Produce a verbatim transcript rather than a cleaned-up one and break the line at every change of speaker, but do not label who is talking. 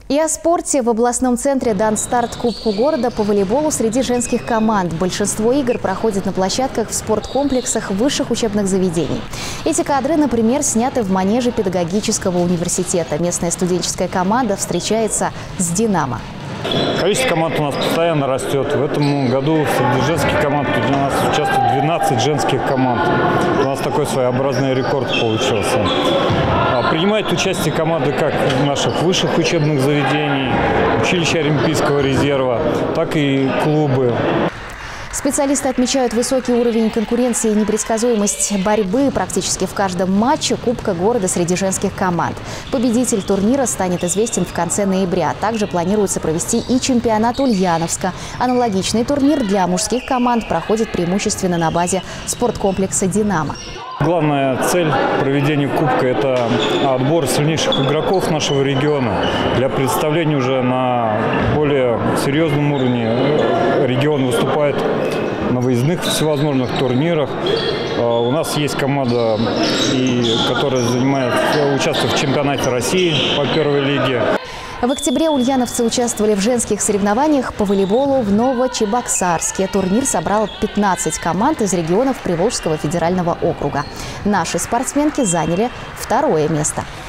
И о спорте. В областном центре дан старт Кубку города по волейболу среди женских команд. Большинство игр проходит на площадках в спорткомплексах высших учебных заведений. Эти кадры, например, сняты в манеже педагогического университета. Местная студенческая команда встречается с «Динамо».
Количество команд у нас постоянно растет. В этом году среди женских команд у нас участвует двенадцать женских команд. У нас такой своеобразный рекорд получился. Принимают участие команды как наших высших учебных заведений, училища Олимпийского резерва, так и клубы.
Специалисты отмечают высокий уровень конкуренции и непредсказуемость борьбы практически в каждом матче Кубка города среди женских команд. Победитель турнира станет известен в конце ноября. Также планируется провести и чемпионат Ульяновска. Аналогичный турнир для мужских команд проходит преимущественно на базе спорткомплекса «Динамо».
Главная цель проведения Кубка – это отбор сильнейших игроков нашего региона для представления уже на более серьезном уровне. Регион выступает на выездных всевозможных турнирах. У нас есть команда, которая занимает, участвует в чемпионате России по первой лиге.
В октябре ульяновцы участвовали в женских соревнованиях по волейболу в Новочебоксарске. Турнир собрал пятнадцать команд из регионов Приволжского федерального округа. Наши спортсменки заняли второе место.